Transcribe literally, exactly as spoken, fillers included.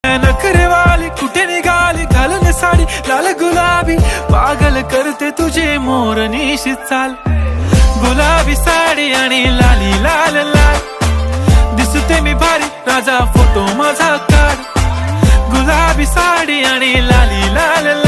नखरेवाली कुठे निघाली घालून साडी लाल गुलाबी, पागल करते तुझे मोरनीशी चाल। गुलाबी साडी आणि लाली लाल लाल, दिसते मी भारी राजा फोटो माझा काढ। गुलाबी साडी आणि लाली लाल लाल